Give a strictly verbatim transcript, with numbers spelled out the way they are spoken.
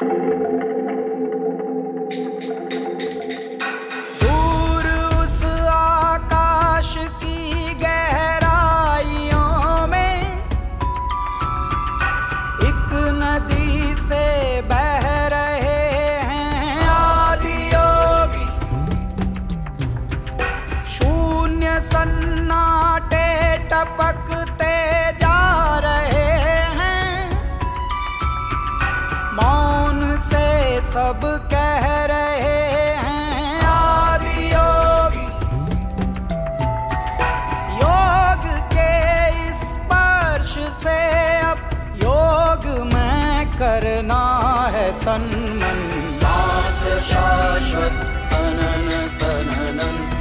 दूर उस आकाश की गहराइयों में एक नदी से बह रहे हैं आदि योगी। शून्य सन्नाटे टपकते जा रहे हैं, मौन से सब कह रहे हैं आदि योगी। योग के इस स्पर्श से अब योग में करना है तन मन। सांस शाश्वत सनन सननन